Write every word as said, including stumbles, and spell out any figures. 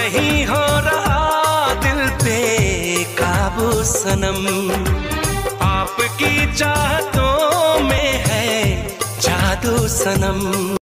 नहीं हो रहा दिल पे काबू सनम, आपकी चाहतों में है जादू सनम।